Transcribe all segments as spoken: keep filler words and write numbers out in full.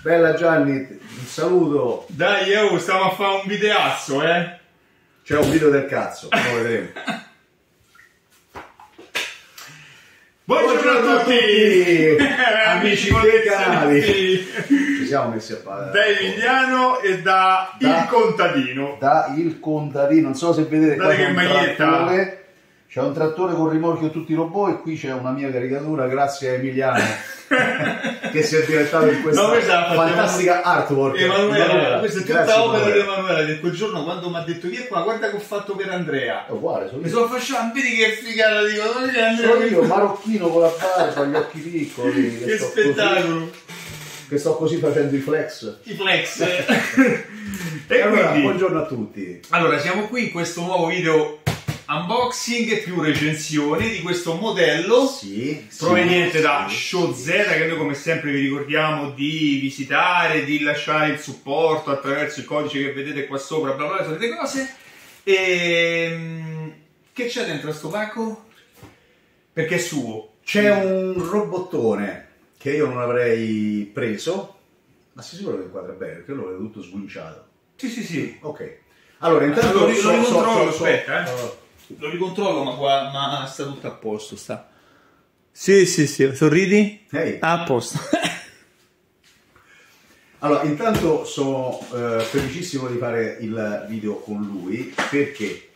Bella Gianni, un saluto. Dai, io stiamo a fare un videazzo, eh. C'è un video del cazzo, lo vedremo. Buongiorno, Buongiorno a tutti, tutti. Amici dei canali. Ci siamo messi a parlare da Emiliano e da, da Il Contadino. Da Il Contadino, non so se vedete qua che maglietta. C'è un trattore con rimorchio tutti i robot e qui c'è una mia caricatura grazie a Emiliano che si è direttato in questa no, fantastica artwork. Emanuele, questa è tutta opera di Emanuele, che quel giorno quando mi ha detto via qua, guarda che ho fatto per Andrea. È uguale, sono mi sono fasciato, vedi che figata, dico, sono io, marocchino con la barba, gli occhi piccoli. Che, che spettacolo. Così, che sto così facendo i flex. I flex. E allora, quindi, buongiorno a tutti. Allora, siamo qui in questo nuovo video unboxing più recensione di questo modello sì, proveniente sì, da sì. ShowZ, che noi come sempre vi ricordiamo di visitare, di lasciare il supporto attraverso il codice che vedete qua sopra, bla bla, le solite cose. E che c'è dentro sto pacco? Perché è suo. C'è un robottone che io non avrei preso, ma sei sicuro che inquadra bene? Perché io lo vedo tutto sguinciato. Sì, sì, sì. Ok. Allora, intanto allora, so, lo ricontrollo, so, so, aspetta, so, eh. Lo ricontrollo, ma qua ma sta tutto a posto, sta. Sì, sì, sì, sorridi? Hey. A posto. Allora, intanto sono eh, felicissimo di fare il video con lui perché,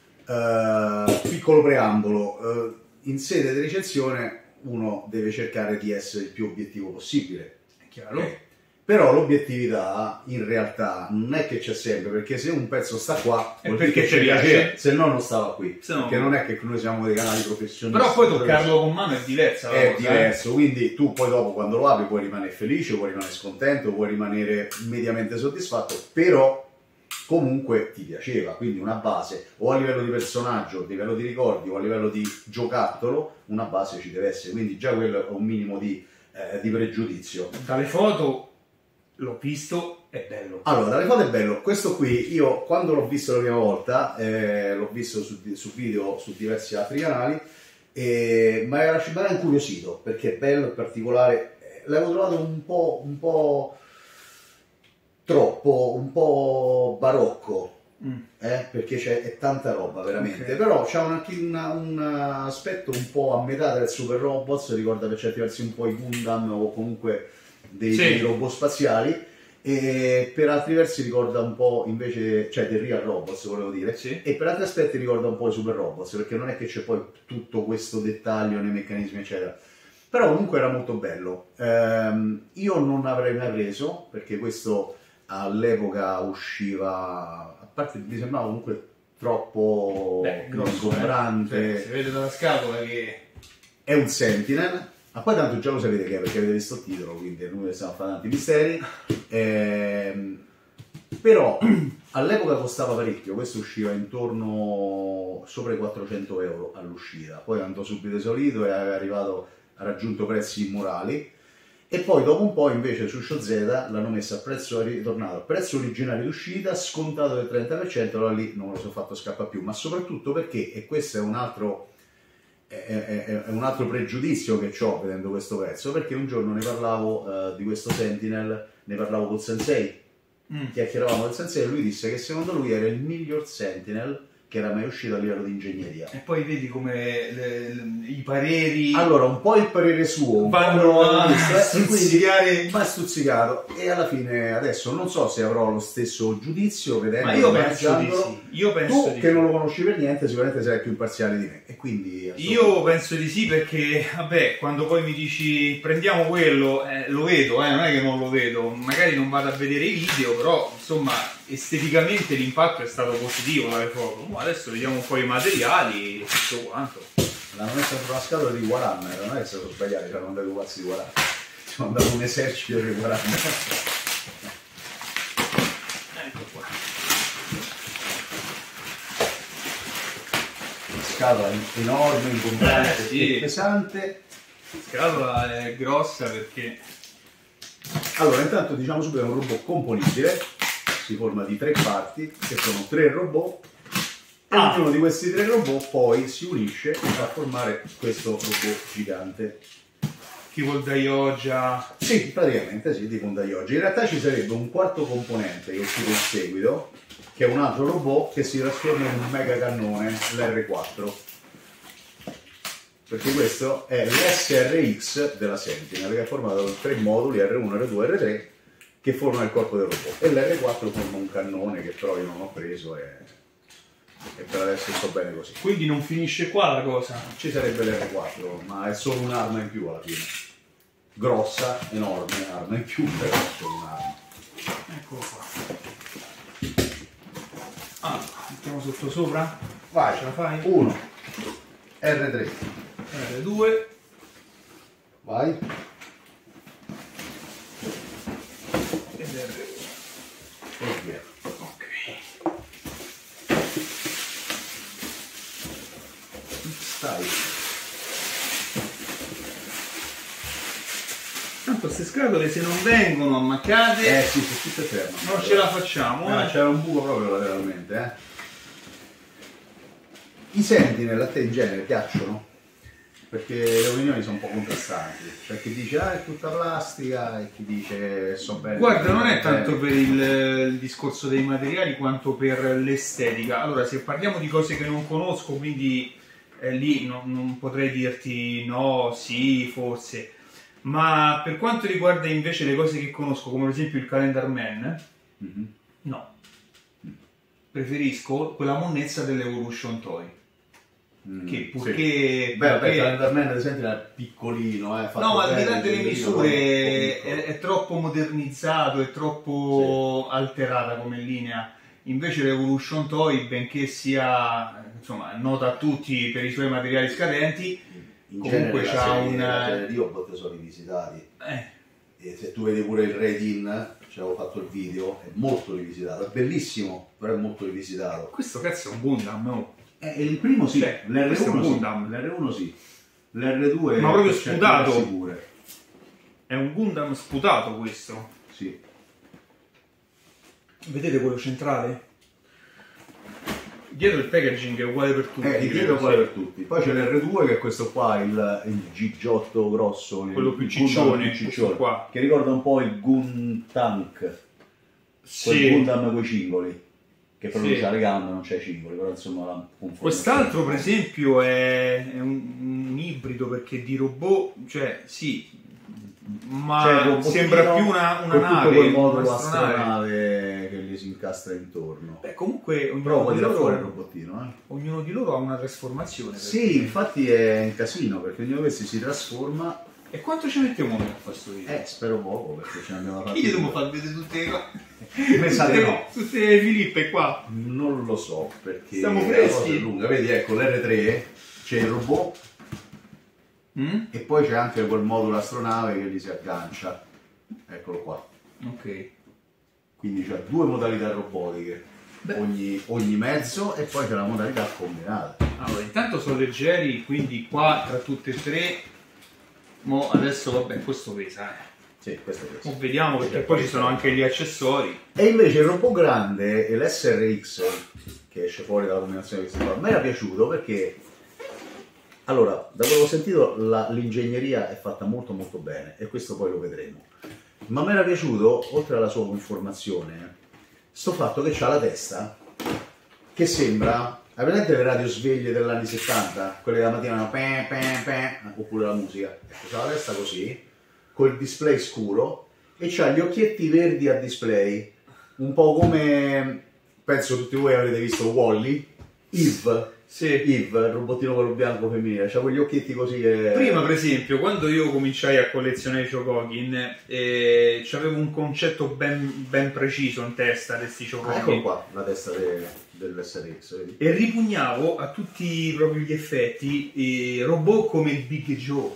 eh, piccolo preambolo, eh, in sede di recensione uno deve cercare di essere il più obiettivo possibile. È chiaro. Okay. Però l'obiettività in realtà non è che c'è sempre, perché se un pezzo sta qua è perché ci piace, se no non stava qui, se no... perché non è che noi siamo dei canali professionisti. Però poi toccarlo con mano è diversa. È cosa, diverso, eh? Quindi tu poi dopo quando lo apri puoi rimanere felice, puoi rimanere scontento, puoi rimanere mediamente soddisfatto, però comunque ti piaceva, quindi una base, o a livello di personaggio, a livello di ricordi, o a livello di giocattolo, una base ci deve essere, quindi già quello è un minimo di, eh, di pregiudizio. Dalle foto l'ho visto, è bello. Allora, dalle foto è bello. Questo qui, io quando l'ho visto la prima volta, eh, l'ho visto su, su video su diversi altri canali, e, ma era, mi era incuriosito, perché è bello, è particolare. L'avevo trovato un po', un po' troppo, un po' barocco, mm. eh, perché c'è tanta roba, veramente. Okay. Però c'ha un, un aspetto un po' a metà del Super Robots, ricorda per certi versi un po' i Gundam o comunque Dei, sì. dei robot spaziali, e per altri versi ricorda un po' invece, cioè dei Real Robots volevo dire, sì. E per altri aspetti ricorda un po' i Super Robots, perché non è che c'è poi tutto questo dettaglio nei meccanismi eccetera, però comunque era molto bello. Ehm, io non avrei mai preso, perché questo all'epoca usciva, a parte mi sembrava comunque troppo ingombrante. eh? Sì, si vede dalla scatola che è un Sentinel. Ma poi tanto già lo sapete che è, perché avete visto il titolo, quindi noi stiamo a fare tanti misteri. Ehm, però all'epoca costava parecchio, questo usciva intorno sopra i quattrocento euro all'uscita, poi andò subito esaurito e è arrivato, ha raggiunto prezzi immorali, e poi dopo un po' invece su ShowZ l'hanno messo a prezzo, è ritornato a prezzo originale d'uscita, scontato del trenta per cento, allora lì non me lo sono fatto scappare più, ma soprattutto perché, e questo è un altro... È, è, è un altro pregiudizio che ho vedendo questo pezzo, perché un giorno ne parlavo uh, di questo Sentinel, ne parlavo col Sensei, mm. chiacchieravamo del Sensei e lui disse che secondo lui era il miglior Sentinel che era mai uscito a livello di ingegneria. E poi vedi come le, le, i pareri... Allora, un po' il parere suo, un vanno po' a stuzzicare... Ma stuzzicato, e alla fine adesso non so se avrò lo stesso giudizio vedendo... Ma io penso di sì. Io penso tu di che sì. non lo conosci per niente sicuramente sarai più imparziale di me, e quindi... Io penso di sì, perché vabbè, quando poi mi dici prendiamo quello, eh, lo vedo, eh, non è che non lo vedo, magari non vado a vedere i video, però insomma esteticamente l'impatto è stato positivo dalle foto. Ma adesso vediamo un po' i materiali, tutto quanto. L'hanno messa sulla scatola di Warhammer, non è che sono sbagliati, ci hanno mandato i pazzi di Warhammer, ci hanno mandato un esercito di Warhammer. Ecco qua. Scatola enorme, ingombrante, eh, sì. pesante. La scatola è grossa perché... Allora, intanto diciamo subito che è un robot componibile, si forma di tre parti, che sono tre robot, e ah. ognuno di questi tre robot poi si unisce a formare questo robot gigante. tipo il Daioja. Sì, praticamente sì, tipo un Daioja. In realtà ci sarebbe un quarto componente che è uscito in seguito, che è un altro robot che si trasforma in un mega cannone, l'R quattro. Perché questo è l'S R X della Sentinel, che è formato da tre moduli, R uno, R due e R tre, che formano il corpo del robot. E l'R quattro forma un cannone che però io non ho preso e, e per adesso sto bene così. Quindi non finisce qua la cosa. Ci sarebbe l'R quattro, ma è solo un'arma in più alla fine. Grossa, enorme, arma in più, però è solo un'arma. Eccolo qua. Ah, mettiamo sotto sopra. Vai, Ce la fai? uno, R tre. R due. Vai. Ed R uno. E via. Ok. Stai. Tanto queste scatole se non vengono ammaccate Eh sì, sono tutte ferme. non ce la facciamo. Ah, eh. c'era un buco proprio lateralmente, eh. I Sentinel a te in genere piacciono? Perché le opinioni sono un po' contrastanti. C'è chi dice ah è tutta plastica e chi dice so bene. Guarda, non è tanto per il, il discorso dei materiali quanto per l'estetica. Allora, se parliamo di cose che non conosco, quindi eh, lì non, non potrei dirti no, sì, forse. Ma per quanto riguarda invece le cose che conosco, come ad esempio il Calendar Man, Mm-hmm. no. Preferisco quella monnezza dell'Evolution Toy. Mm, Che sì. purché... Beh, vabbè, purché- il Calendarman ad esempio è piccolino, eh, fatto No, ma al di là bene, delle bellino, misure però è, un po' è troppo modernizzato, è troppo alterata come linea. Invece l'Evolution Toy, benché sia insomma nota a tutti per i suoi materiali scadenti, in comunque genere c'ha la serie- un- la serie di robot sono rivisitati. eh, E se tu vedi pure il Raid-In, ci avevo fatto il video, è molto rivisitato, è bellissimo, però è molto rivisitato. questo cazzo è un Gundam, no? Eh, il primo sì, Cioè, questo è un l'R uno sì, Gundam. l'R uno sì, l'R due Ma proprio per certi sputato. versi pure. È un Gundam sputato questo. Sì. Vedete quello centrale? Dietro il packaging è uguale per tutti. Eh, il dietro è credo, uguale sì. per tutti. Poi c'è l'R due che è questo qua, il, il gigiotto grosso, il- Quello più il Gundam ciccione, più questo qua. che ricorda un po' il Guntank, quel Sì. Gundam con i cingoli, che però Sì. non c'ha le gambe, non c'ha i cingoli, però insomma la confondo. Quest'altro per esempio è, è un, un ibrido perché di robot, cioè sì, ma Cioè, il robottino sembra più una, una con nave, tutto quel modulo un'astronave. astronave che gli si incastra intorno. Beh, comunque Però ognuno puoi di, tirare fuori il loro, robottino, eh? ognuno di loro ha una trasformazione. Sì, infatti è un casino perché ognuno di questi si trasforma. E quanto ci mettiamo noi a fare questo video? Eh, spero poco perché ce ne abbiamo fatti. Io devo far vedere tutte le cose. Mi sa di no. Tutte le Filippe qua. Non lo so perché Siamo la freschi. cosa è lunga. Vedi, ecco l'R tre c'è il robot Mm? e poi c'è anche quel modulo astronave che gli si aggancia. Eccolo qua. Ok. Quindi c'è due modalità robotiche. Beh. Ogni, ogni mezzo e poi c'è la modalità combinata. Allora, intanto sono leggeri, quindi qua tra tutte e tre. Mo adesso vabbè, questo pesa, eh. Sì, questo è questo. Mo vediamo perché poi ci sono anche gli accessori. E invece il robot grande e l'S R X che esce fuori dalla combinazione che si fa, a me era piaciuto perché allora, da quello che ho sentito la- l'ingegneria è fatta molto molto bene e questo poi lo vedremo. Ma mi era piaciuto, oltre alla sua conformazione, sto fatto che c'ha la testa che sembra. Hai presente le radiosveglie degli anni settanta? Quelle che la mattina fanno pe, pe, pe, oppure la musica. Ecco, c'ha la testa così, col display scuro e c'ha gli occhietti verdi a display, un po' come penso tutti voi avrete visto Wall-E, Eve, Sì. Eve, il robottino quello bianco femminile, c'ha quegli occhietti così che... Prima, per esempio, quando io cominciai a collezionare i Chocokin, eh, avevo un concetto ben, ben preciso in testa di questi Ah, ecco Chocokin qua la testa de- dell'S R X, vedi? e ripugnavo a tutti proprio gli effetti eh, robot come il Big Joe.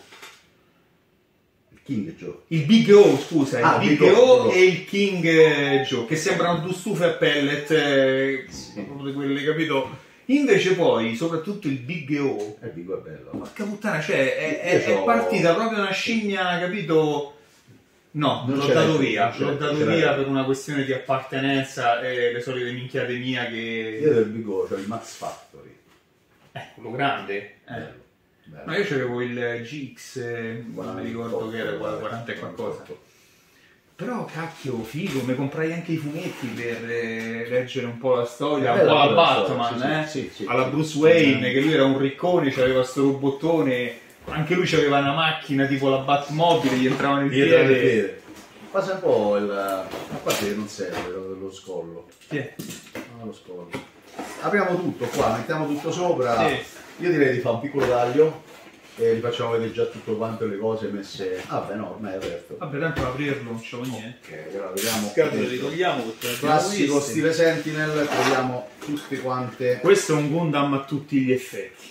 Il King Joe. Il Big O, scusa, Ah, il Big, Big O, O Big O. e il King eh, Joe, che sembrano due stufe a pellet, eh, Sì. proprio di quelle, capito? Invece poi, soprattutto il Big O, Eh, Bigo è bello. porca puttana, cioè, è, è- Io è c'ho- partita proprio una scimmia, capito? No, Non l'ho ce l'hai dato tu, via, non ce l'ho l'hai, dato ce l'hai. via per una questione di appartenenza e le solite minchiate mia Io che... del Bigo c'ho il Max Factory. Eh, quello grande. Eh. Bello. No, io c'avevo il G X, eh, non mi ricordo che era quaranta e qualcosa. Però cacchio, figo, mi comprai anche i fumetti per eh, leggere un po' la storia, un po' alla Batman, sì, eh? sì, sì, sì, alla sì, Bruce sì, Wayne, sì. che lui era un riccone, c'aveva sto robottone, anche lui c'aveva una macchina tipo la Batmobile, gli entrava nel Dietro le piede. piede. Quasi un po' il... a parte che non serve lo, lo scollo. Sì. No, lo scollo. Apriamo tutto qua, mettiamo tutto sopra. Sì. Io direi di fare un piccolo taglio e vi facciamo vedere già tutto quanto le cose messe. Ah beh no, ormai è aperto. Vabbè, tanto aprirlo, non c'è niente. Ok, allora vediamo. Scatole li togliamo perché le abbiamo Classico viste. stile Sentinel, troviamo tutte quante. Questo è un Gundam a tutti gli effetti.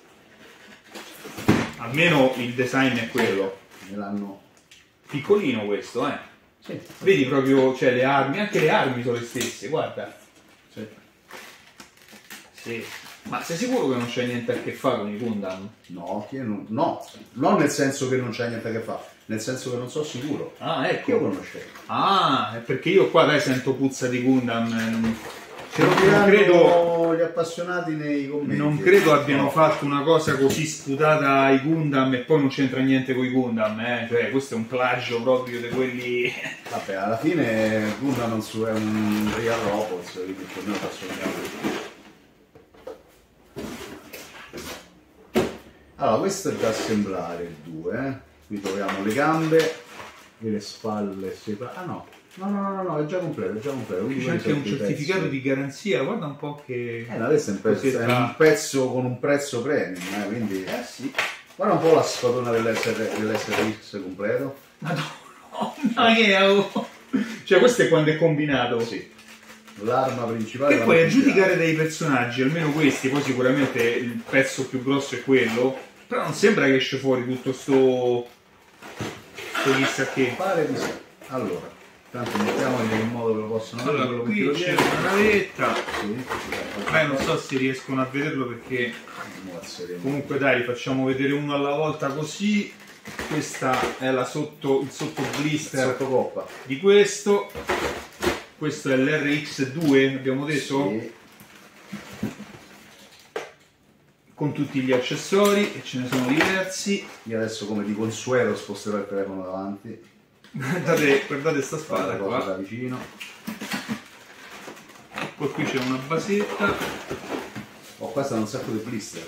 Almeno il design è quello. Me l'hanno. Piccolino questo, eh. Sì. Vedi proprio, cioè le armi, anche le armi sono le stesse, guarda. Sì. Sì. Ma sei sicuro che non c'è niente a che fare con i Gundam? No, che non, no, non nel senso che non c'è niente a che fare, nel senso che non sono sicuro. Ah, Che io ecco. conoscevo. Ah, è perché io qua dai sento puzza di Gundam. eh, Non, Ce lo non diranno credo, gli appassionati nei commenti. non credo abbiano No. fatto una cosa così sputata ai Gundam e poi non c'entra niente con i Gundam, eh. Cioè, questo è un plagio proprio di quelli. Vabbè, alla fine Gundam non su- è un real robots, quindi più o meno assomigliamo. Allora, questo è da assemblare il due, eh. Qui troviamo le gambe e le spalle separate. Ah no, no, no, no, no, è già completo, è già completo. Qui Quindi c'è anche quelli un sono i certificato pezzi. di garanzia, guarda un po' che. Eh, ma questo è un pezzo, è un pezzo con un prezzo premium, eh, quindi. Eh sì. Guarda un po' la spadona dell'S R X completo. Madonna che avevo. Cioè questo è quando è combinato. Sì. L'arma principale. E la poi a principale. giudicare dai personaggi, almeno questi, poi sicuramente il pezzo più grosso è quello, però non sembra che esce fuori tutto sto. sto chissà che. Pare di sì. Allora, tanto mettiamoli in modo che lo possano vedere Allora, quello che qui tiro c'è dietro. una navetta. Sì. Beh, non so se riescono a vederlo perché. Mo alzeremo. Comunque dai, li facciamo vedere uno alla volta così. Questa è la sotto, il sotto blister Sottocoppa. di questo. Questo è l'R X due, abbiamo detto, Sì. con tutti gli accessori, e ce ne sono diversi. Io adesso come di consueto sposterò il telefono davanti. Guardate, guardate sta spada Guarda cosa da qua. vicino. Poi qui c'è una basetta. Oh, qua stanno un sacco di blister.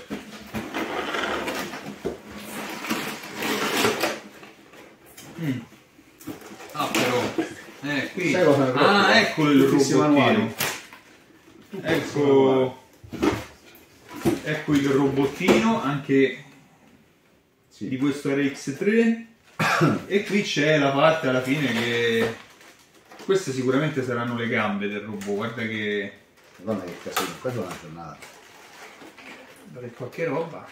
Mm. Ah però, eh qui. Sai cosa mi preoccupa? Ah, ecco il Tutti questi manuali. robottino. Tutti questi manuali. Ecco, ecco il robottino anche Sì. di questo R X tre. E qui c'è la parte alla fine che queste sicuramente saranno le gambe del robot. Guarda che Madonna che casino, questa è una giornata. guarda qualche roba.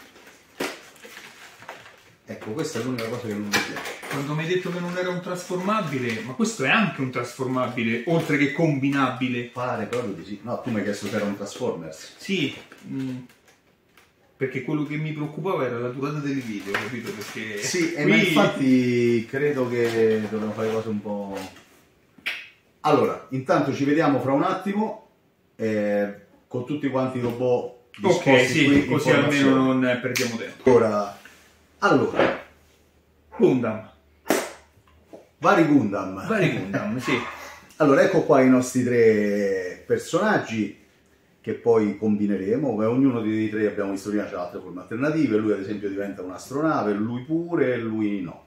Ecco, questa è l'unica cosa che non mi piace. Quando mi hai detto che non era un trasformabile, ma questo è anche un trasformabile, oltre che combinabile. Pare proprio di sì. No, tu mi hai chiesto se era un Transformers. Sì, mm, perché quello che mi preoccupava era la durata del video, capito? Perché Sì, e qui ma infatti credo che dobbiamo fare cose un po'. Disposti. Intanto ci vediamo fra un attimo eh, con tutti quanti i robot disposti ok, sì, qui, così informazioni. almeno non perdiamo tempo. Ora, allora, Gundam, vari Gundam. vari Gundam, sì. Allora, ecco qua i nostri tre personaggi che poi combineremo. Ognuno dei tre, abbiamo visto prima, c'ha altre forme alternative. Lui ad esempio diventa un'astronave, lui pure, lui no.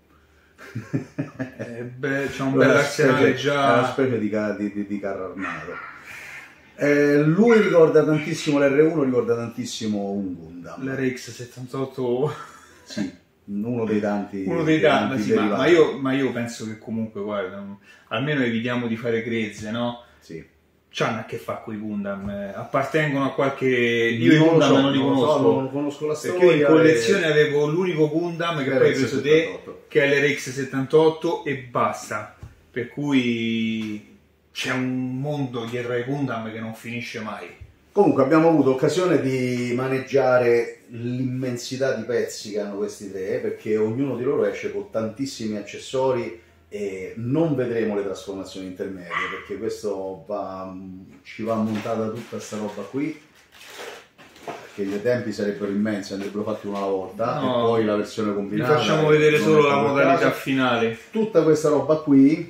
Eh, beh, c'è un Lui è bel una arsenale specie- è una già. specie di, ca- di- di- di carro armato. Eh, lui ricorda tantissimo l'R uno, ricorda tantissimo un Gundam. L'R X settantotto, Sì, uno dei tanti. uno dei tanti, sì, ma, derivati. ma io, ma io penso che comunque, guarda, almeno evitiamo di fare grezze, no? Sì. C'hanno a che fare con i Gundam, eh, appartengono a qualche. Io i Non lo Gundam so, non li non lo so, conosco. non conosco la storia. Perché io in collezione e- avevo l'unico Gundam che poi hai preso te, settantotto. che è l'R X settantotto, e basta. Per cui c'è un mondo dietro ai Gundam che non finisce mai. Comunque abbiamo avuto occasione di maneggiare l'immensità di pezzi che hanno questi tre, perché ognuno di loro esce con tantissimi accessori e non vedremo le trasformazioni intermedie, perché questo va, ci va montata tutta sta roba qui. che i tempi sarebbero immensi, andrebbero fatti uno alla volta, no, e poi la versione combinata. Vi facciamo vedere solo la modalità finale. Tutta questa roba qui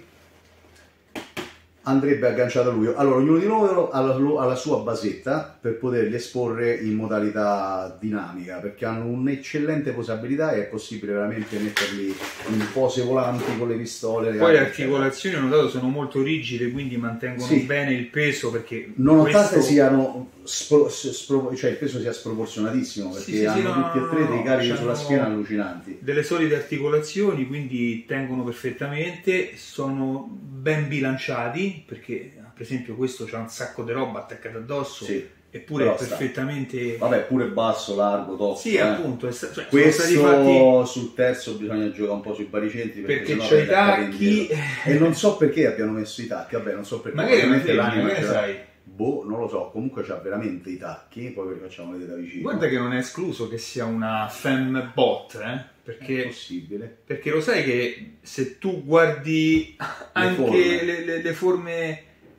andrebbe agganciata a lui. Allora, ognuno di loro ha la, ha la sua basetta per poterli esporre in modalità dinamica, perché hanno un'eccellente posabilità e è possibile veramente metterli in pose volanti con le pistole. Le Poi le armi, articolazioni, ho notato, sono molto rigide, quindi mantengono sì. bene il peso, perché nonostante questo... siano spro, spro, cioè il peso sia sproporzionatissimo, perché sì, sì, hanno sì, tutti no, e tre dei carichi sulla schiena allucinanti. Delle solide articolazioni, quindi tengono perfettamente, sono ben bilanciati, perché per esempio questo c'ha un sacco di roba attaccata addosso, sì, eppure è perfettamente... Vabbè, pure basso, largo, tosto. Sì, eh. appunto. È sta... cioè, questo sono stati fatti... sul terzo bisogna giocare un po' sui baricentri, perché, perché c'è i tacchi... E non so perché abbiano messo i tacchi, vabbè, non so perché. Magari l'anima sai. Boh, non lo so, comunque c'ha veramente i tacchi, poi ve li facciamo vedere da vicino. Guarda che non è escluso che sia una fembot, eh? Perché, è possibile. Perché lo sai che se tu guardi le anche forme. Le, le, le forme...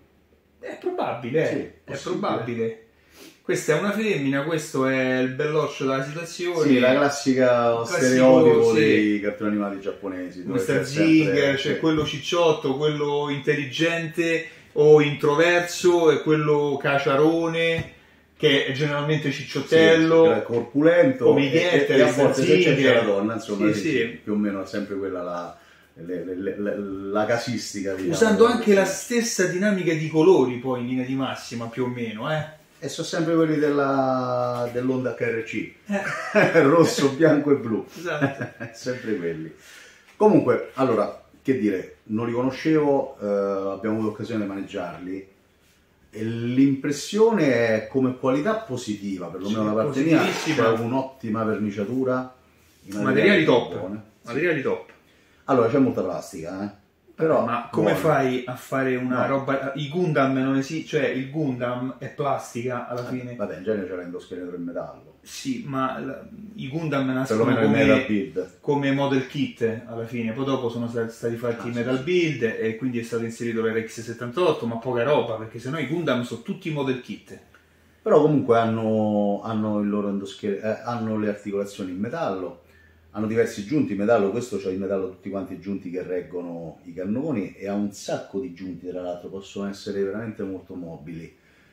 È probabile, sì, è, è probabile. Questa è una femmina, questo è il belloccio della situazione. Sì, la classica Classico, stereotipo sì. dei cartoni animati giapponesi. mister Zig, c'è cioè quello cicciotto, quello intelligente o introverso, e quello caciarone, che è generalmente cicciottello, sì, corpulento, come e, e a volte se c'è la donna, insomma, sì, sì. più o meno è sempre quella la, le, le, le, la casistica. Diciamo, usando anche la stessa dinamica di colori, poi in linea di massima, più o meno, eh. E sono sempre quelli della, dell'Honda H R C, eh. rosso, bianco e blu, esatto. sempre quelli. Comunque, allora, che dire, non li conoscevo, eh, abbiamo avuto occasione di maneggiarli, e l'impressione è come qualità positiva, perlomeno sì, da parte mia, c'è un'ottima verniciatura, materiali, materiali top, buone. Materiali sì. top. Allora, c'è molta plastica, eh. Però, ma come buone. fai a fare una no. roba? I Gundam non esiste, cioè il Gundam è plastica alla fine. Eh, vabbè, in genere c'era l'endoscheletro in metallo. Sì, ma la, i Gundam nascono come, metal build. come model kit alla fine, poi dopo sono stati fatti ah, i metal sì. build e quindi è stato inserito l'R X settantotto, ma poca roba, perché sennò i Gundam sono tutti model kit. Però comunque hanno, hanno il loro endoscheletro, eh, hanno le articolazioni in metallo. Hanno diversi giunti in metallo, questo c'ha in metallo tutti quanti i giunti che reggono i cannoni, e ha un sacco di giunti, tra l'altro possono essere veramente molto mobili.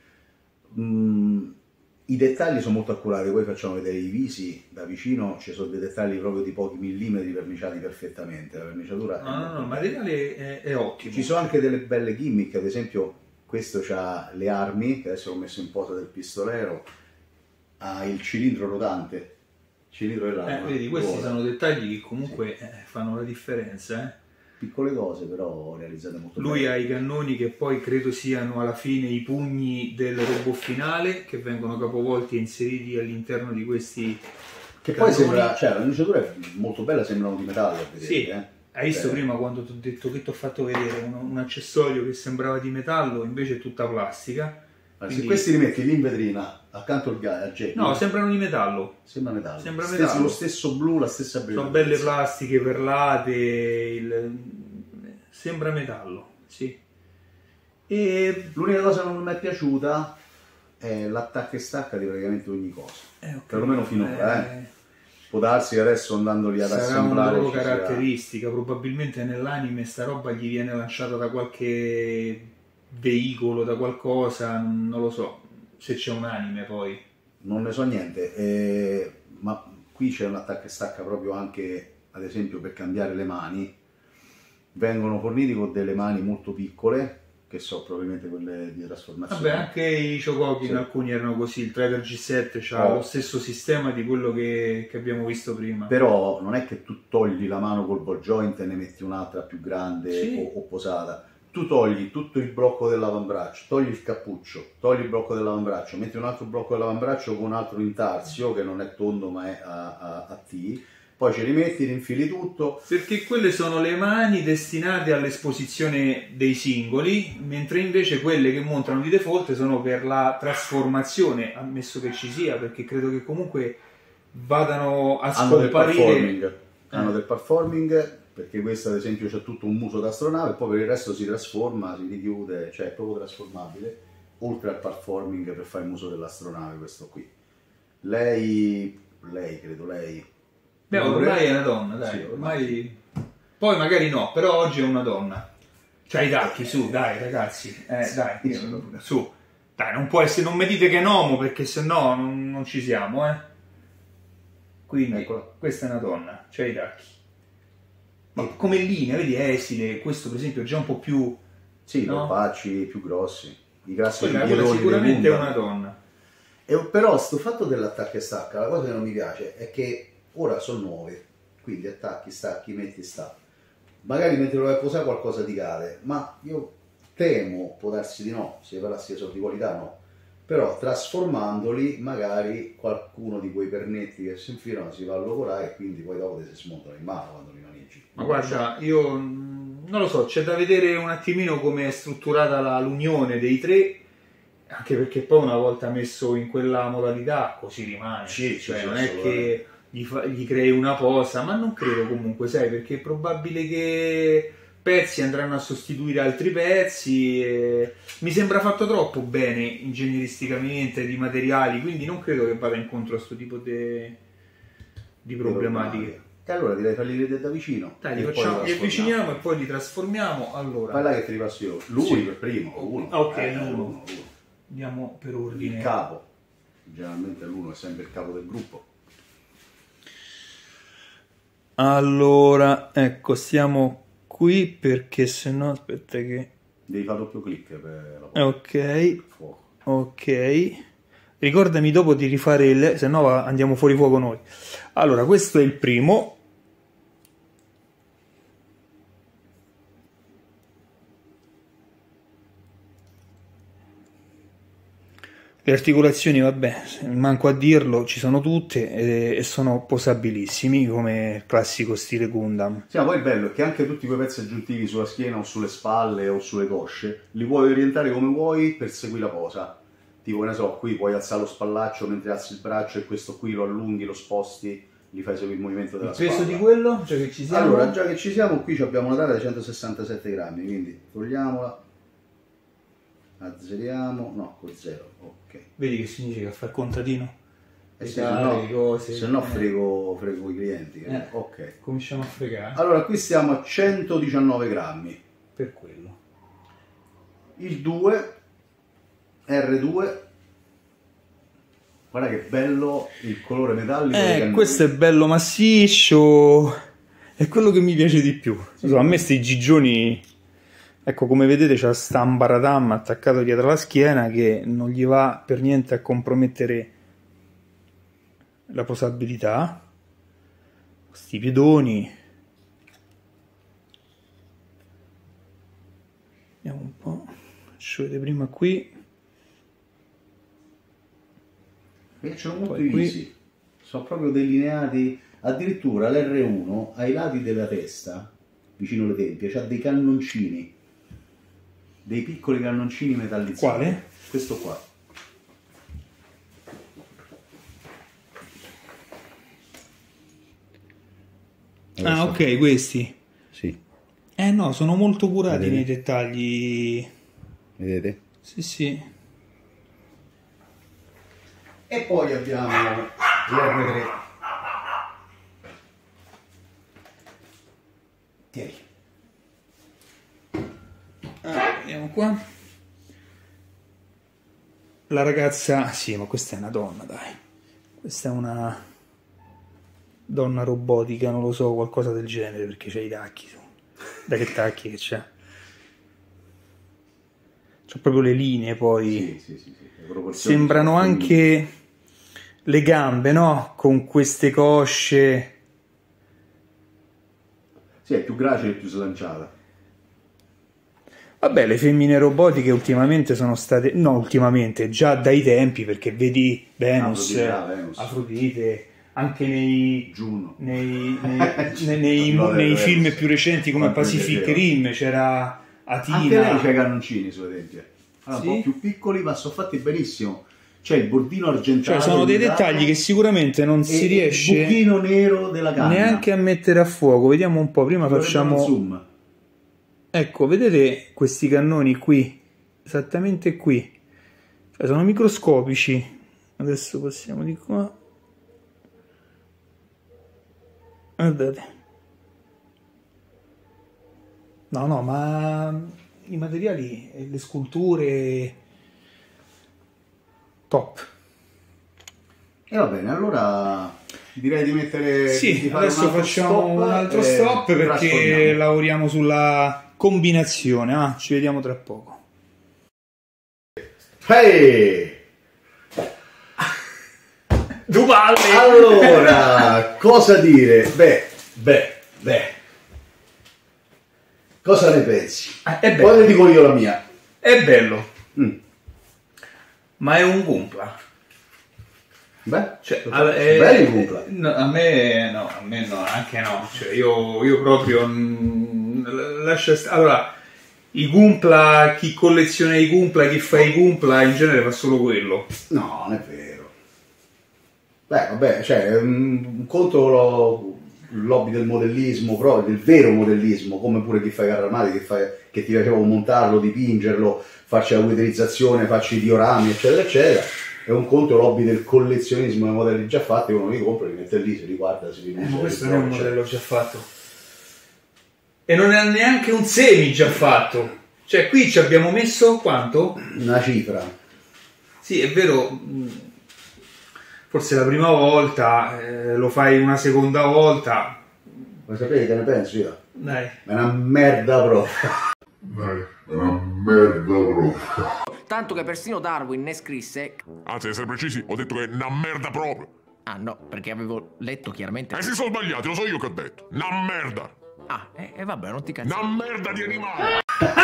Mm, i dettagli sono molto accurati, poi facciamo vedere i visi da vicino, ci sono dei dettagli proprio di pochi millimetri verniciati perfettamente, la verniciatura no, no, no, il materiale è, è ottimo. Ci sono anche delle belle gimmick, ad esempio questo c'ha le armi, che adesso l'ho messo in posa del pistolero, ha il cilindro rotante. Cilindro dell'arma. Eh, vedi, questi Ora. sono dettagli che comunque sì. eh, fanno la differenza. Eh? Piccole cose, però realizzate molto Lui bene. Ha i cannoni che poi credo siano alla fine i pugni del robot finale, che vengono capovolti e inseriti all'interno di questi Che cannoni. poi sembra, cioè la verniciatura è molto bella, sembrano di metallo a vedere, sì. eh? Hai visto Beh. prima quando ti ho detto che ti ho fatto vedere un, un accessorio che sembrava di metallo, invece è tutta plastica. Quindi... Se questi li metti lì in vetrina accanto al gadget, no, sembrano di metallo. Sembra metallo. Sembra stesso, metallo. Lo stesso blu, la stessa brillantezza. Sono belle plastiche perlate, il... sembra metallo, sì. E... l'unica cosa che non mi è piaciuta è l'attacca e stacca di praticamente ogni cosa. Eh, okay. Perlomeno finora, eh... eh. Può darsi che adesso andandoli ad sarà assemblare una loro sia... caratteristica, probabilmente nell'anime sta roba gli viene lanciata da qualche veicolo, da qualcosa, non lo so, se c'è un anime poi. Non ne so niente, eh, ma qui c'è un attacca e stacca proprio anche, ad esempio, per cambiare le mani. Vengono forniti con delle mani molto piccole, che so probabilmente quelle di trasformazione. Vabbè, anche i Chocoki sì. in alcuni erano così, il Trader G sette ha oh. lo stesso sistema di quello che, che abbiamo visto prima. Però non è che tu togli la mano col ball joint e ne metti un'altra più grande sì. o, o posata. Tu togli tutto il blocco dell'avambraccio, togli il cappuccio, togli il blocco dell'avambraccio, metti un altro blocco dell'avambraccio con un altro intarsio che non è tondo ma è a, a, a T, poi ci rimetti, rinfili tutto. Perché quelle sono le mani destinate all'esposizione dei singoli, mentre invece quelle che montano di default sono per la trasformazione, ammesso che ci sia, perché credo che comunque vadano a Hanno scomparire. Del performing. Eh. Hanno del performing, perché questo ad esempio c'è tutto un muso d'astronave e poi per il resto si trasforma, si richiude, cioè è proprio trasformabile, oltre al performing per fare il muso dell'astronave questo qui. Lei, lei credo lei. Beh, ormai è una donna, dai, sì, ormai... Poi magari no, però oggi è una donna. C'hai i tacchi, su, dai ragazzi, eh, sì, dai, sì. Su. Dai, non può essere, non mi dite che è un uomo perché sennò non, non ci siamo, eh. Quindi, eccola. Questa è una donna, c'hai i tacchi. Ma come linea, vedi, è esile, questo per esempio è già un po' più... Sì, no? pacci, più grossi. I classici quella sicuramente è una donna. E, però sto fatto dell'attacca e stacca, la cosa che non mi piace è che ora sono nuove, quindi attacchi, stacchi, metti e stacchi. Magari mentre lo vai a posare qualcosa ti cade, ma io temo, può darsi di no, se parlassi solo di qualità no, però trasformandoli magari qualcuno di quei pernetti che si infilano si va a lavorare e quindi poi dopo si smontano in mano quando li maneggi. Ma guarda, io non lo so, c'è da vedere un attimino come è strutturata l'unione dei tre, anche perché poi una volta messo in quella modalità così rimane, sì, cioè sì, non è che gli, fa, gli crei una posa, ma non credo comunque, sai, perché è probabile che pezzi andranno a sostituire altri pezzi, e... mi sembra fatto troppo bene ingegneristicamente di materiali, quindi non credo che vada incontro a questo tipo de... di problematiche. E allora direi farli vedere da vicino. Dai, li, facciamo, li avviciniamo e poi li trasformiamo. Allora, vai là che ti ripasso io. Lui sì. Per primo, uno. Ok, eh, uno. uno, uno. Andiamo per ordine. Il capo. Generalmente l'uno è sempre il capo del gruppo. Allora, ecco, stiamo qui perché se no, aspetta che... Devi fare doppio clic per la Ok, ok. Ricordami dopo di rifare il... se no andiamo fuori fuoco noi. Allora, questo è il primo. Le articolazioni, vabbè, manco a dirlo, ci sono tutte e, e sono posabilissimi come classico stile Gundam. Sì, ma poi il bello è che anche tutti quei pezzi aggiuntivi sulla schiena o sulle spalle o sulle cosce li puoi orientare come vuoi per seguire la posa. Tipo, che ne so, qui puoi alzare lo spallaccio mentre alzi il braccio e questo qui lo allunghi, lo sposti, gli fai seguire il movimento della spalla. Il peso di quello? Già che ci siamo? Allora, già che ci siamo, qui abbiamo una tara di centosessantasette grammi, quindi togliamola, azzeriamo, no, con zero, ok. Vedi che significa far contadino? Eh sì, se no, cose, se no frego, frego i clienti. Eh, ok. Cominciamo a fregare. Allora, qui stiamo a centodiciannove grammi. Per quello. Il due... erre due, guarda che bello il colore metallico. Eh, questo è bello massiccio, è quello che mi piace di più. Sì, so, a me sti gigioni, ecco, come vedete c'ha sta ambaratam attaccato dietro la schiena che non gli va per niente a compromettere la posabilità. Questi piedoni, vediamo un po', faccio vedere prima qui. Mi piacciono molto i visi, sono proprio delineati, addirittura l'erre uno ai lati della testa, vicino alle tempie, c'ha dei cannoncini, dei piccoli cannoncini metallizzati. Quale? Questo qua. Ah, ok, questi. Sì. Eh no, sono molto curati Vedete? nei dettagli. Vedete? Sì, sì. E poi abbiamo l'erre tre. Tieni. Ah, vediamo qua. La ragazza... Sì, ma questa è una donna, dai. Questa è una donna robotica, non lo so, qualcosa del genere, perché c'ha i tacchi. Da che tacchi che c'ha? C'ha proprio le linee, poi. Sì, sì, sì, sì. Sembrano anche le gambe, no? Con queste cosce. Sì, è più gracile e più slanciata. Vabbè, le femmine robotiche ultimamente sono state... No, ultimamente, già dai tempi, perché vedi Venus, Afrodite, Venus. Afrodite anche nei... Giuno. Nei, nei, nei, nei, nei film più recenti come Pacific Rim c'era Atina. Anche lei c'ha i cannoncini sulle tempie. Allora, sì? Un po' più piccoli, ma sono fatti benissimo. C'è il bordino argentato. Cioè, sono dei dettagli che sicuramente non si riesce il buchino nero della canna neanche a mettere a fuoco. Vediamo un po', prima Dovrebbe facciamo... zoom. Ecco, vedete questi cannoni qui? Esattamente qui. Cioè, sono microscopici. Adesso passiamo di qua. Guardate. No, no, ma i materiali e le sculture top. E va bene, allora direi di mettere... Sì, di fare adesso un altro facciamo stop un altro e stop perché trasformiamo. lavoriamo sulla combinazione. Ah, ci vediamo tra poco. Hey! Due palle! Allora, cosa dire? Beh, beh, beh. Cosa ne pensi? Ah, è Poi bello. le dico io la mia. È bello, Mm. ma è un Gunpla. Beh, Cioè, sono al- è- belli Gunpla. no, a me no, a me no, anche no. Cioè, io, io proprio mm, l- lascia st- allora, i Gunpla, chi colleziona i Gunpla, chi fa i Gunpla in genere fa solo quello. No, non è vero. Beh, vabbè, cioè, un un conto lo- il lobby del modellismo, però del vero modellismo, come pure chi fa i carri armati, che, fa, che ti piaceva montarlo, dipingerlo, farci la guidrizzazione, farci i diorami, eccetera, eccetera. È un conto lobby del collezionismo dei modelli già fatti, uno li compra, li mette lì, si riguarda, si rinuncia. Eh, ma questo si non è un trova, modello già fatto. E non è neanche un semi già fatto. Cioè, qui ci abbiamo messo quanto? una cifra. Sì, è vero, mh, forse la prima volta, eh, lo fai una seconda volta. Vuoi sapere che ne penso io? Dai. È una merda proprio. Dai, è una merda proprio. Tanto che persino Darwin ne scrisse... Anzi, essere precisi, ho detto che è una merda proprio. Ah no, perché avevo letto chiaramente... E si sono sbagliati, lo so io che ho detto. Una merda. Ah, e eh, eh, vabbè, non ti cazzare. Una merda di animale.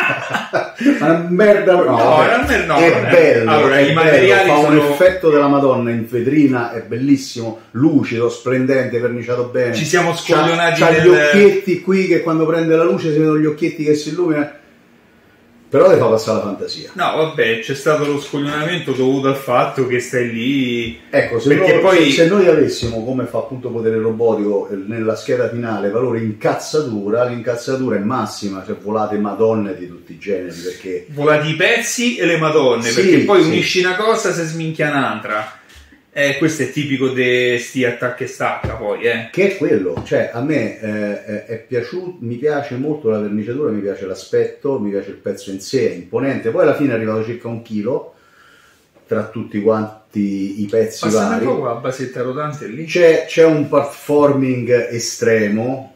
Una merda proprio. No, vabbè. non è- no, è non è- bello. allora, è i bello, materiali fa un sono- effetto della Madonna in vetrina, è bellissimo, lucido, splendente, verniciato bene. Ci siamo C'ha- scoglionati C'ha nel- gli occhietti qui che quando prende la luce si vedono gli occhietti che si illuminano. Però le fa passare la fantasia. No, vabbè, c'è stato lo scoglionamento dovuto al fatto che stai lì... Ecco, se, Perché noi, poi- se, se noi avessimo, come fa appunto potere robotico, eh, nella scheda finale valore incazzatura, l'incazzatura è massima, cioè volate madonne di tutti i generi, perché Volati i pezzi e le madonne, Sì, perché poi sì. unisci una cosa se sminchia un'altra. Eh, questo è tipico di sti attacca e stacca, poi, eh. che è quello, cioè a me eh, è, è piaciuto, mi piace molto la verniciatura, mi piace l'aspetto, mi piace il pezzo in sé, è imponente, poi alla fine è arrivato circa un chilo tra tutti quanti i pezzi Passate vari. un po' con la basetta rotante lì. C'è, c'è un performing estremo,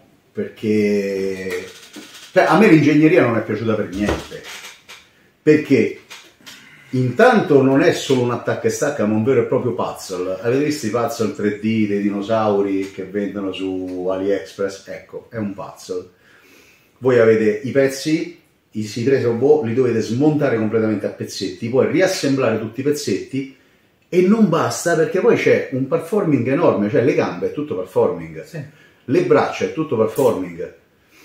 perché cioè, a me l'ingegneria non è piaciuta per niente, perché intanto non è solo un attacca e stacca, ma un vero e proprio puzzle. Avete visto i puzzle tre D dei dinosauri che vendono su AliExpress? Ecco, è un puzzle. Voi avete i pezzi, i i tre robot, li dovete smontare completamente a pezzetti, poi riassemblare tutti i pezzetti, e non basta, perché poi c'è un performing enorme, cioè le gambe è tutto performing, Sì. le braccia è tutto performing.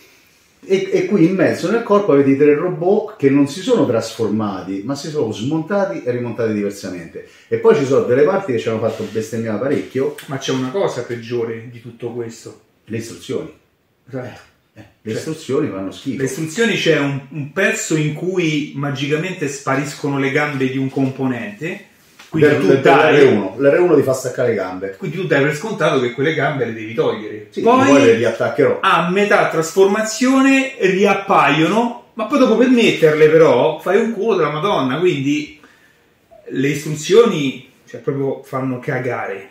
E, e qui in mezzo nel corpo avete i tre robot che non si sono trasformati, ma si sono smontati e rimontati diversamente. E poi ci sono delle parti che ci hanno fatto bestemmiare parecchio, Ma c'è una cosa peggiore di tutto questo. le istruzioni. Esatto. Eh, le istruzioni fanno schifo. Le istruzioni c'è un, un pezzo in cui magicamente spariscono le gambe di un componente, quindi Del- tu, del- dai, dell'R uno. L'R uno ti fa staccare le gambe. quindi tu dai per scontato che quelle gambe le devi togliere. Sì, poi, poi le riattaccherò. a metà trasformazione riappaiono, ma poi dopo per metterle però fai un culo della Madonna, quindi le istruzioni cioè, proprio fanno cagare.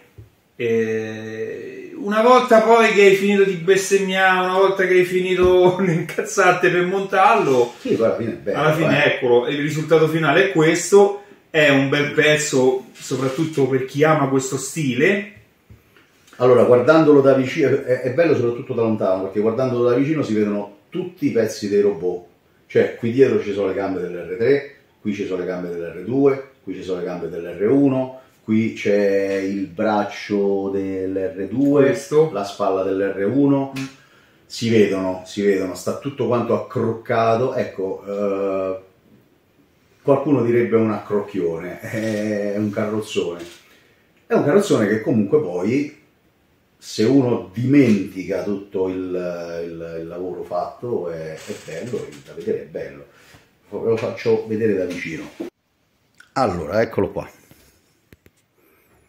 E una volta poi che hai finito di bestemmiare, una volta che hai finito le incazzate per montarlo, Sì, poi alla fine è bello. alla fine eh. eccolo, il risultato finale è questo. È un bel pezzo soprattutto per chi ama questo stile. Allora, guardandolo da vicino, è, è bello soprattutto da lontano, perché guardandolo da vicino si vedono tutti i pezzi dei robot. Cioè, qui dietro ci sono le gambe dell'R tre, qui ci sono le gambe dell'R due, qui ci sono le gambe dell'R uno, qui c'è il braccio dell'R due, Questo. la spalla dell'R uno. Mm. Si vedono, si vedono, sta tutto quanto accroccato. Ecco, eh, qualcuno direbbe un accrocchione, è un carrozzone. È un carrozzone che comunque poi, se uno dimentica tutto il, il- il lavoro fatto, è, è bello, da vedere è bello. Ve lo faccio vedere da vicino. Allora, eccolo qua.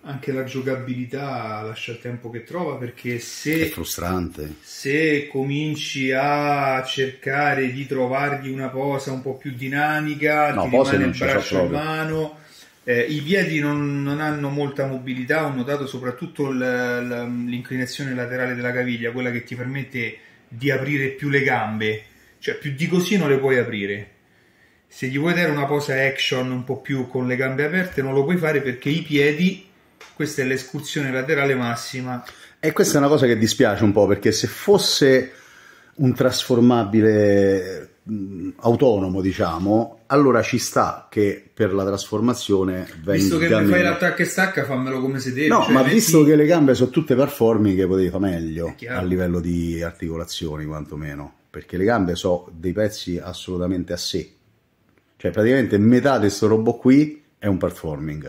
anche la giocabilità lascia il tempo che trova, perché se È frustrante. se cominci a cercare di trovargli una posa un po' più dinamica, No, ti pose rimane non il ce l'ho braccio in proprio. mano, eh, i piedi non, non hanno molta mobilità. Ho notato soprattutto l- l- l'inclinazione laterale della caviglia, quella che ti permette di aprire più le gambe, cioè più di così non le puoi aprire. Se gli vuoi dare una posa action un po' più con le gambe aperte non lo puoi fare, perché i piedi, questa è l'escursione laterale massima. E questa è una cosa che dispiace un po', perché se fosse un trasformabile mh, autonomo, diciamo, allora ci sta che per la trasformazione venga Visto che mi fai meno. l'attacca e stacca, fammelo come se devi. No, cioè, ma metti- visto che le gambe sono tutte performing, potevi fare meglio È chiaro. a livello di articolazioni, quantomeno, perché le gambe sono dei pezzi assolutamente a sé. Cioè, praticamente metà di sto robot qui è un performing.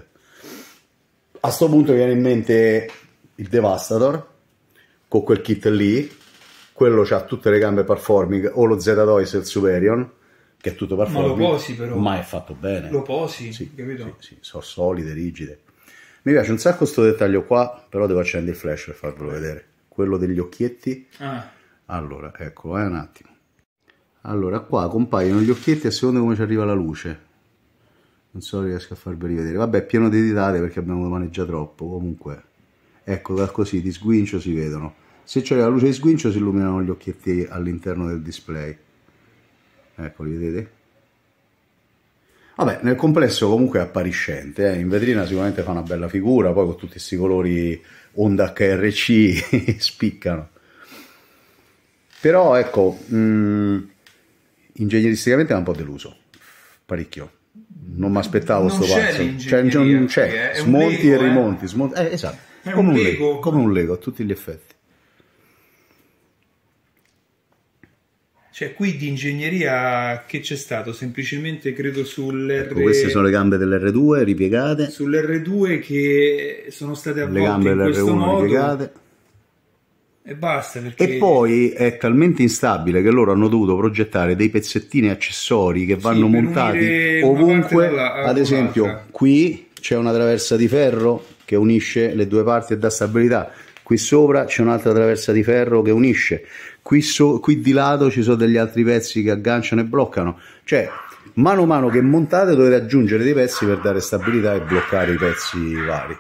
A sto punto viene in mente il Devastator con quel kit lì. Quello c'ha tutte le gambe performing, o lo Z-Toys e il Superion, che è tutto performing. Ma lo posi, però. Ma è fatto bene. Lo posi, Sì, capito? sì, sì, sono solide, rigide. Mi piace un sacco sto dettaglio qua, però devo accendere il flash per farvelo vedere. Quello degli occhietti. Ah, Allora, ecco, eh, un attimo. Allora, qua compaiono gli occhietti a seconda come ci arriva la luce. Non so se riesco a farveli vedere. Vabbè, è pieno di ditate perché abbiamo maneggiato troppo. Comunque, ecco, da così di sguincio si vedono. Se c'è la luce di sguincio si illuminano gli occhietti all'interno del display. Ecco, li vedete? Vabbè, nel complesso comunque è appariscente, eh. In vetrina sicuramente fa una bella figura, poi con tutti questi colori Honda H R C spiccano. Però ecco, mh, ingegneristicamente è un po' deluso, parecchio. Non mi aspettavo Non sto c'è pazzo. l'ingegneria, Cioè, non perché c'è, è un smonti Lego, e eh. rimonti, smonti, eh, esatto, È come un un Lego. Lego, come un Lego a tutti gli effetti. cioè qui di ingegneria che c'è stato? Semplicemente credo sull'R Ecco, queste sono le gambe dell'R due ripiegate, sull'R due che sono state le avvolte gambe in dell'R questo uno modo ripiegate. e basta, perché E poi è talmente instabile che loro hanno dovuto progettare dei pezzettini accessori che vanno per montati unire una ovunque. parte dalla- Ad esempio, all'altra. qui c'è una traversa di ferro che unisce le due parti e dà stabilità. Qui sopra c'è un'altra traversa di ferro che unisce. Qui, so- qui di lato ci sono degli altri pezzi che agganciano e bloccano. Cioè, mano a mano che montate dovete aggiungere dei pezzi per dare stabilità e bloccare i pezzi vari.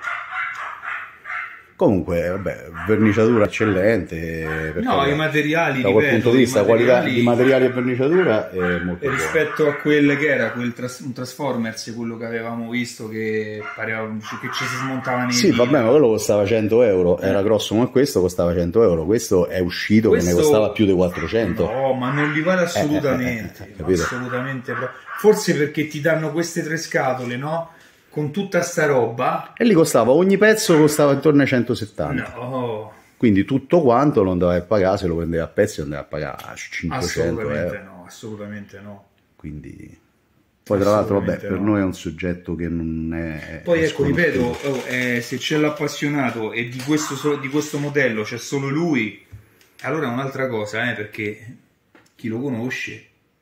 Comunque, vabbè, verniciatura eccellente. per no, carità. i materiali, Da quel ripeto, punto di i vista, qualità materiali- di materiali e verniciatura è molto buono. rispetto a quel che era quel tras- un Transformers, quello che avevamo visto che pareva che ci si smontava nei Sì, vabbè, ma quello costava cento euro, era grosso come questo, costava cento euro. Questo è uscito che ne Questo- costava più di quattrocento. No, ma non li vale assolutamente, Eh, eh, eh, capito? assolutamente. pro- Forse perché ti danno queste tre scatole, no? Con tutta sta roba. E lì costava, ogni pezzo costava intorno ai centosettanta. No, Quindi tutto quanto lo andavi a pagare, se lo prendeva a pezzi lo andavi a pagare a cinquecento assolutamente euro. no, assolutamente no. Quindi... Poi tra l'altro, vabbè, Assolutamente per no. noi è un soggetto che non è... Poi è ecco, ripeto, sconosciuto. oh, eh, se c'è l'appassionato e di questo, so- di questo modello c'è solo lui, allora è un'altra cosa, eh, perché chi lo conosce...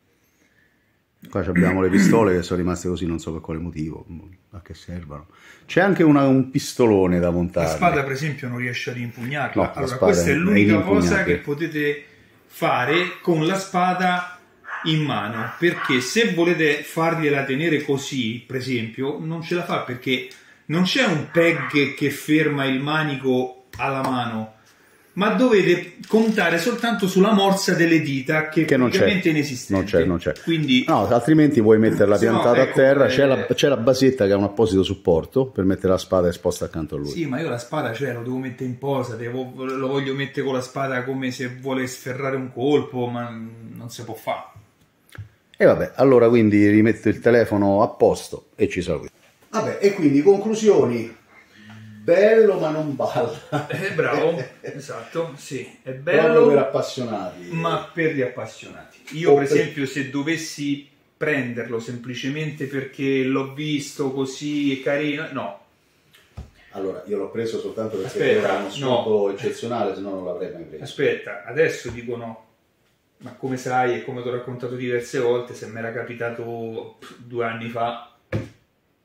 Qua abbiamo le pistole che sono rimaste così, non so per quale motivo, a che servono. C'è anche una- un pistolone da montare. La spada, per esempio, non riesce ad impugnarla. No, la allora, spada questa è è l'unica cosa inimpugnabile. che potete fare con la spada in mano. Perché se volete fargliela tenere così, per esempio, non ce la fa, perché non c'è un peg che ferma il manico alla mano, ma dovete contare soltanto sulla morsa delle dita, che, Che non c'è, praticamente è inesistente. non c'è, non c'è. Quindi No, altrimenti puoi metterla Se no, piantata ecco, a terra, eh, c'è, la, c'è la basetta che ha un apposito supporto per mettere la spada esposta accanto a lui. sì, ma io la spada, cioè, lo devo mettere in posa, devo- lo voglio mettere con la spada come se vuole sferrare un colpo, ma non si può fare. E vabbè, allora quindi rimetto il telefono a posto e ci saluto. Vabbè, e quindi conclusioni. Bello ma non balla. Eh, bravo, esatto, sì, è Proprio bello, per appassionati. ma per gli appassionati. Io, O per per- esempio, se dovessi prenderlo semplicemente perché l'ho visto così carino, no. Allora, io l'ho preso soltanto perché Aspetta, era uno sconto eccezionale, se no non l'avrei mai preso. Aspetta, adesso dico no. Ma come sai e come ti ho raccontato diverse volte, se mi era capitato pff, due anni fa,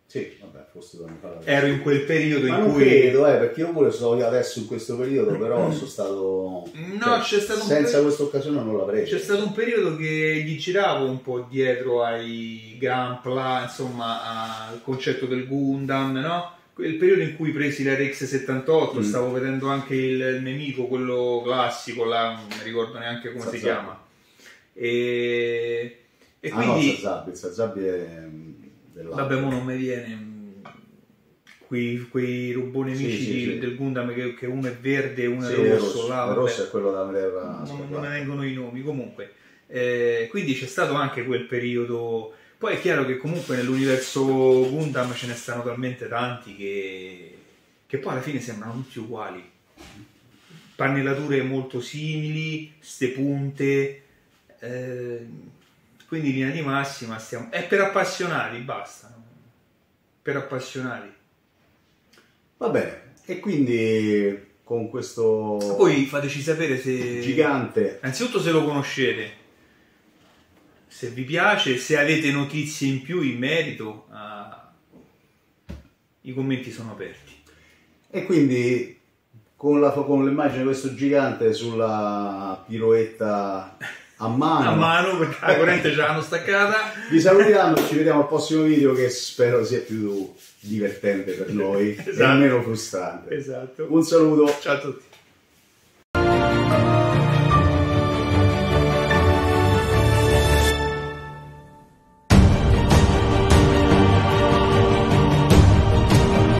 Sì, vabbè, forse due anni fa. Ero in quel periodo Ma in non cui... credo, eh, perché io pure sono adesso in questo periodo, però sono stato... No, cioè, c'è stato un senza per- questa occasione non l'avrei. C'è stato un periodo che gli giravo un po' dietro ai Gunpla, insomma, al concetto del Gundam, no? Il periodo in cui presi la R X settantotto, Mm. stavo vedendo anche il, il nemico, quello classico, là, non mi ricordo neanche come si Sazabi. chiama. E, e Ah quindi... no, Sazabi, Sazabi è dell'altro. Vabbè, mo non mi viene mm, quei, quei robot nemici Sì, sì, di- sì. del Gundam che, che uno è verde e uno Sì, è il rosso, rosso, là, il vabbè. rosso è quello da vedere a non, squadra. non me vengono i nomi comunque. Eh, quindi c'è stato anche quel periodo. Poi è chiaro che comunque nell'universo Gundam ce ne stanno talmente tanti che, che poi alla fine sembrano tutti uguali, pannellature molto simili, ste punte, eh, quindi in linea di massima stiamo... è per appassionati, basta, no? Per appassionati. Va bene, e quindi con questo Poi fateci sapere se gigante, innanzitutto se lo conoscete, se vi piace, se avete notizie in più in merito, a... i commenti sono aperti. e quindi con, la, con l'immagine di questo gigante sulla piroetta a mano, A mano perché la corrente ce l'hanno staccata. vi salutiamo, ci vediamo al prossimo video che spero sia più divertente per noi e Esatto. meno frustrante. Esatto. Un saluto. Ciao a tutti.